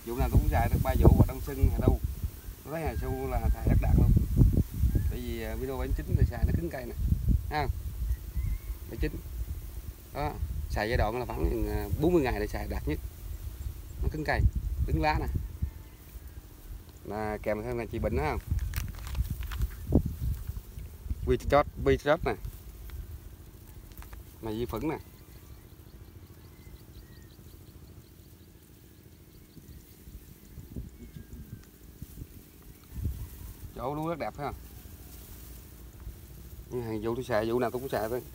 vụ nào tôi cũng xài được 3 vụ và Đông Xuân Hà Đu. Tôi thấy Hà Su là xài rất đạt luôn. Tại vì Vino 79 thì xài nó cứng cây nè, ha, 79 đó, xài giai đoạn là khoảng 40 ngày để xài đạt nhất, nó cứng cây, cứng lá nè, là kèm theo này chị Bình đó không, vi chót nè, này vi phấn nè, chỗ lúa rất đẹp phải không? Nhưng vụ tôi xài, vụ nào tôi cũng xài thôi.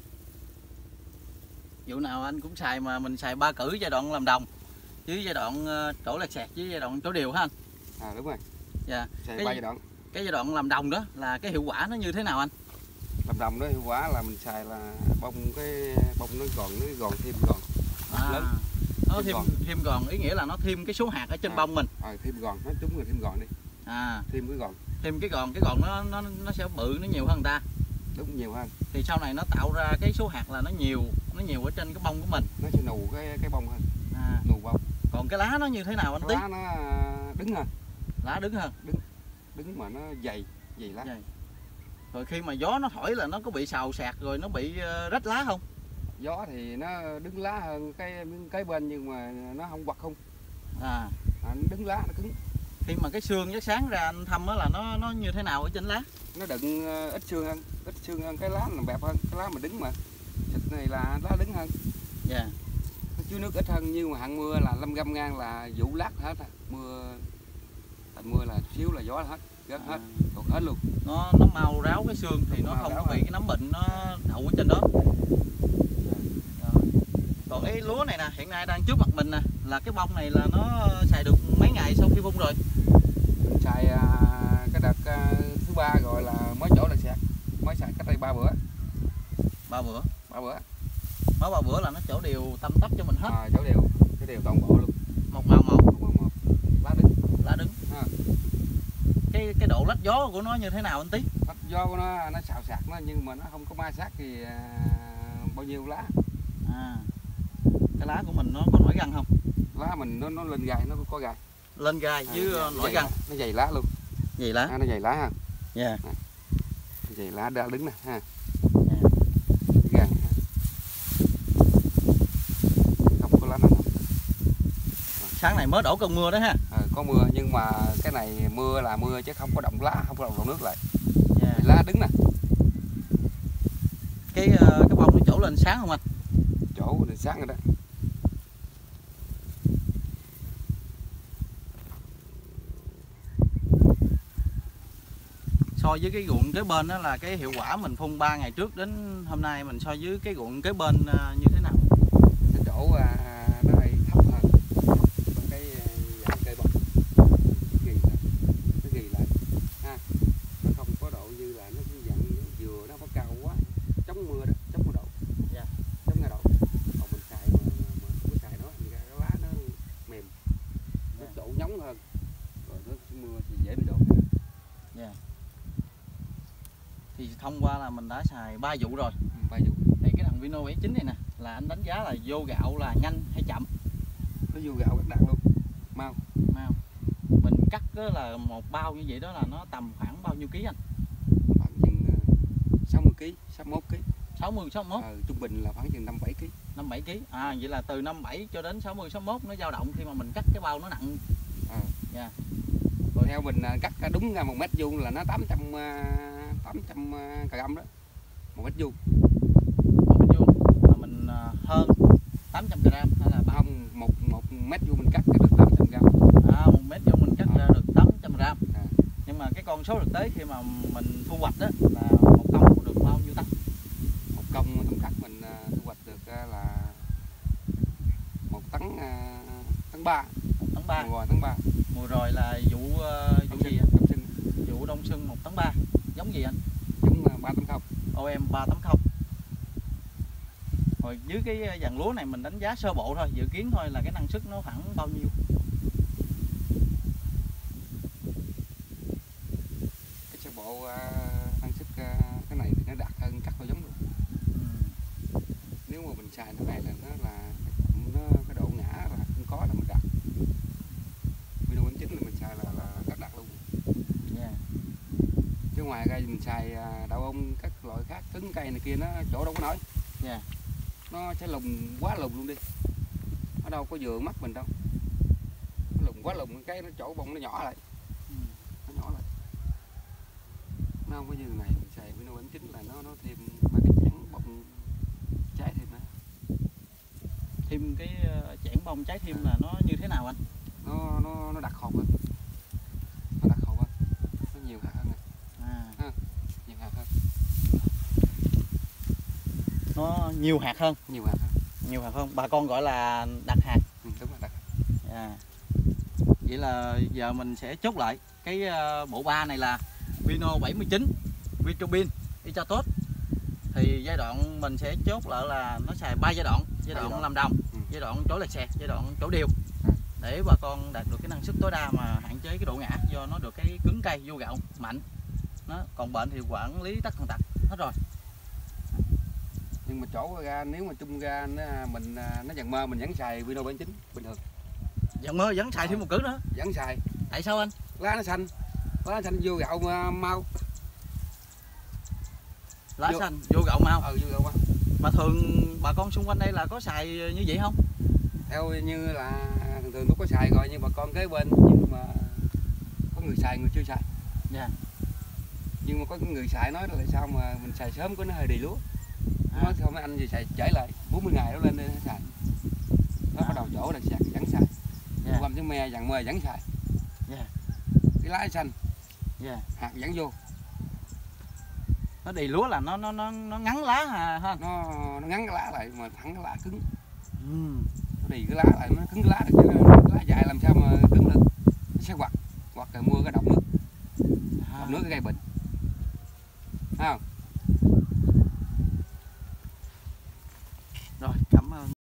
Vụ nào anh cũng xài, mà mình xài 3 cử giai đoạn làm đồng, với giai đoạn trổ lẹt sẹt, với giai đoạn trổ đều hả anh? À đúng rồi. Dạ. Xài 3 giai đoạn. Cái giai đoạn làm đồng đó là cái hiệu quả nó như thế nào anh? Làm đồng đó hiệu quả là mình xài là bông nó gòn thêm gòn lớn. Nó thêm gòn, ý nghĩa là nó thêm cái số hạt ở trên bông mình. Thêm gòn, nói đúng rồi, thêm gòn đi. Thêm cái gòn nó sẽ bự, nó nhiều hơn người ta. Đúng, nhiều hơn. Thì sau này nó tạo ra cái số hạt là nó nhiều ở trên cái bông của mình. Nó sẽ nù cái bông hơn. Nù bông. Còn cái lá nó như thế nào anh Tí? Lá nó đứng hơn. Lá đứng hơn. Đứng mà nó dày lá. Dày. Rồi khi mà gió nó thổi là nó có bị xào xạc rồi nó bị rách lá không? Gió thì nó đứng lá hơn cái bên, nhưng mà nó không quặt không. Nó đứng lá, nó cứng. Khi mà cái xương với sáng ra anh thăm á là nó như thế nào ở trên lá? Nó đựng ít xương hơn, cái lá làm bẹp hơn, cái lá mà đứng mà thịt này là lá đứng hơn. Dạ. Nó chứa nước ít hơn, nhưng mà hạn mưa là 5 ngang là vụ lát hết à. Mưa là xíu là gió là hết, rớt hết, tụt hết luôn. Nó mau ráo cái xương thì nó không có bị cái nấm bệnh nó đậu ở trên đó. Còn cái lúa này nè, hiện nay đang trước mặt mình nè, là cái bông này là nó xài được mấy ngày sau khi phun rồi? Mình xài cái đợt thứ 3 rồi là mới chỗ là sẹt, mới xài cách đây 3 bữa. 3 bữa. Mới 3 bữa là nó chỗ đều tăm tắp cho mình hết. Chỗ đều toàn bộ luôn. Một màu một. Lá đứng. Cái độ lách gió của nó như thế nào anh Tí? Lách gió của nó xào xạc nó, nhưng mà nó không có ma sát thì bao nhiêu lá. Cái lá của mình nó có nổi gân không? Lá mình nó lên gai, nó có gai. Lên gai với nổi gân. Nó dày lá luôn. Dày lá. Nó dày lá ha. Dạ. Dày lá đã đứng nè ha. Gân. Không có lá nào. Sáng này mới đổ cơn mưa đó ha. Có mưa, nhưng mà cái này mưa là mưa chứ không có động lá, không có động nước lại. Lá đứng nè. Cái bông nó trổ lên sáng không anh? Trổ lên sáng rồi đó. So với cái ruộng kế bên đó là cái hiệu quả mình phun 3 ngày trước đến hôm nay, mình so với cái ruộng kế bên như thế nào? Cái chỗ nó hơi thấp hơn cái dạng cây bông, nó ghi lại ha, nó không có độ như là nó dạng dừa, nó có cao quá, chống mưa đó, chống mưa độ. Dạ. Chống ngày độ. Còn mình xài mà không có xài nó thì ra cái lá nó mềm, nó chỗ nhóng hơn, rồi nó mưa thì dễ bị đổ. Dạ. Thì thông qua là mình đã xài 3 vụ rồi. 3 vụ. Thì cái thằng Vino 79 này nè, là anh đánh giá là vô gạo là nhanh hay chậm? Nó vô gạo rất đạt luôn. Mau. Mình cắt là một bao như vậy đó là nó tầm khoảng bao nhiêu ký anh? Khoảng chừng 60 kg, 61 kg. 60 61. Trung bình là khoảng chừng 57 kg. 57 kg. Vậy là từ 57 cho đến 60 61 nó dao động khi mà mình cắt cái bao nó nặng. Dạ. Rồi theo mình cắt đúng ra 1 mét vuông là nó 800 kg đó. 1 mét vuông. 1 mét vuông là mình hơn 800 g hay là không, 1 mét vuông mình cắt được 800 g. 1 mét vuông mình cắt ra được 800 g. Nhưng mà cái con số thực tế khi mà mình thu hoạch đó là một công được bao nhiêu tấn? Một công cắt mình thu hoạch được là 1 tấn 3. 1 tấn 3. Mùa tấn 3. Mùa rồi là vụ gì? Vụ đông xuân 1 tấn 3. Giống gì anh? Giống 380. OM 380. Rồi dưới cái dàn lúa này mình đánh giá sơ bộ thôi, dự kiến thôi, là cái năng suất nó khoảng bao nhiêu? Cái sơ bộ năng suất cái này thì nó đạt hơn cắt vào giống luôn. Nếu mà mình xài nó này là nó cái độ ngã là không có là mình đạt. ngoài ra mình xài đậu ong các loại khác cứng cây này kia nó chỗ đâu có nổi. Dạ. Nó sẽ lùng quá lùng luôn đi, ở đâu có vừa mắt mình đâu, nó lùng quá lùng cái nó chỗ bông nó nhỏ lại, nó nhỏ lại, nó không có như này. Mình xài với Vĩnh Chính là nó thêm ba cái chảng bông trái thêm nữa. Thêm cái chảng bông trái thêm là nó như thế nào anh? Nó đặc hột hơn, nó đặc hột hơn, nó nhiều hạt hơn này. Nhiều hạt hơn, Nó nhiều hạt hơn. Nhiều hạt hơn, bà con gọi là đặc hạt. Đúng là đặc hạt. À. Vậy là giờ mình sẽ chốt lại cái bộ ba này là Pino 79 Vitropin Ichatot. Thì giai đoạn mình sẽ chốt lại là nó xài 3 giai đoạn làm đồng, giai đoạn trổ lẹt xẹt, giai đoạn trổ đều, để bà con đạt được cái năng suất tối đa mà hạn chế cái độ ngã, do nó được cái cứng cây vô gạo mạnh. Còn bệnh thì quản lý tất tần tật hết rồi. Nhưng mà chỗ ra nếu mà chung ra nó dần mơ mình vẫn xài Pino 79 bình thường. Dần mơ vẫn xài thêm một cử nữa. Vẫn xài. Tại sao anh? Lá nó xanh vô gạo mau. Lá xanh vô gạo mau. Vô gạo mau. Mà thường bà con xung quanh đây là có xài như vậy không? Theo như là thường tôi có xài rồi, nhưng bà con kế bên, nhưng mà có người xài người chưa xài. Dạ. Nhưng mà có người xài nói là sao mà mình xài sớm có nó hơi đì lúa. Nói sao mấy anh gì xài trễ lại 40 ngày nó lên đây nó xài. Nó bắt đầu chỗ là sạc vẫn xài. Quanh cái me dàn mơ vẫn xài. Cái lá xanh. Hạt vẫn vô. Nó đì lúa là nó ngắn lá ha. Nó ngắn cái lá lại mà thẳng cái lá cứng. Nó đì cái lá lại nó cứng cái lá được, chứ lá dài làm sao mà cứng được. Nó sẽ hoặc là mua cái đọng nước. Đọng nước cái gây bệnh. Thấy không?